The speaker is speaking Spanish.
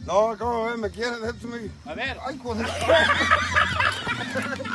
No, acabo de ver, me quiere, déjame. A ver. Ay, joder.